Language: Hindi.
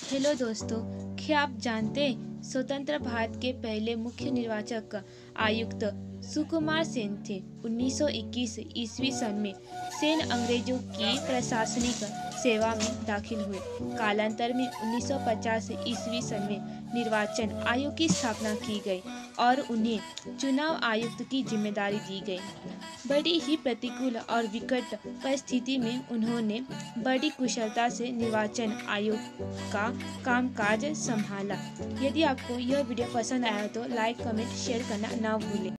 हेलो दोस्तों, क्या आप जानते हैं स्वतंत्र भारत के पहले मुख्य निर्वाचक आयुक्त सुकुमार सेन थे। 1921 ईस्वी सन में सेन अंग्रेजों की प्रशासनिक सेवा में दाखिल हुए। कालांतर में 1950 ईस्वी सन में निर्वाचन आयोग की स्थापना की गई और उन्हें चुनाव आयुक्त की जिम्मेदारी दी गई। बड़ी ही प्रतिकूल और विकट परिस्थिति में उन्होंने बड़ी कुशलता से निर्वाचन आयोग का कामकाज संभाला। यदि आपको यह वीडियो पसंद आया तो लाइक, कमेंट, शेयर करना ना भूलें।